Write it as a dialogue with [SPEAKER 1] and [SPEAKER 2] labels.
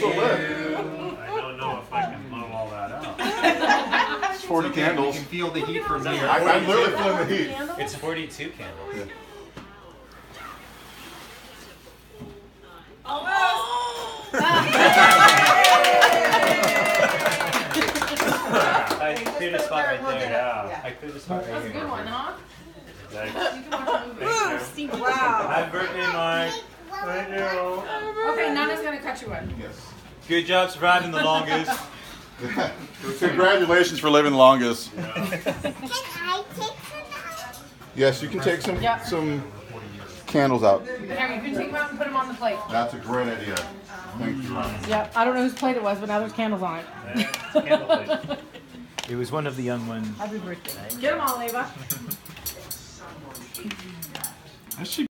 [SPEAKER 1] still lit.
[SPEAKER 2] I don't know if I can blow all that out.
[SPEAKER 1] It's 40 candles.
[SPEAKER 3] You can feel the heat from here.
[SPEAKER 1] I'm literally feeling the heat.
[SPEAKER 4] It's 42 candles.
[SPEAKER 1] Yeah.
[SPEAKER 4] I cleared a spot right there.
[SPEAKER 2] Yeah.
[SPEAKER 4] I cleared a spot right
[SPEAKER 5] That's a
[SPEAKER 4] here.
[SPEAKER 5] good one, huh?
[SPEAKER 2] Thanks.
[SPEAKER 5] You can watch a movie.
[SPEAKER 2] Thank you.
[SPEAKER 5] Steve,
[SPEAKER 6] Wow.
[SPEAKER 2] Happy birthday, Mike. Thank you.
[SPEAKER 5] Okay, Nana's gonna cut you in.
[SPEAKER 1] Yes.
[SPEAKER 4] Good job surviving the longest.
[SPEAKER 1] Congratulations for living the longest.
[SPEAKER 6] Can I take some out?
[SPEAKER 1] Yes, you can take some
[SPEAKER 5] Yep.
[SPEAKER 1] some candles out.
[SPEAKER 5] Here, you can take them out and put them on the plate.
[SPEAKER 1] That's a great idea. Thank you, Ryan.
[SPEAKER 5] Yep, I don't know whose plate it was, but now there's candles on it.
[SPEAKER 2] Candle plate.
[SPEAKER 4] It was one of the young ones.
[SPEAKER 5] Happy birthday. Get them all, Ava.
[SPEAKER 1] That should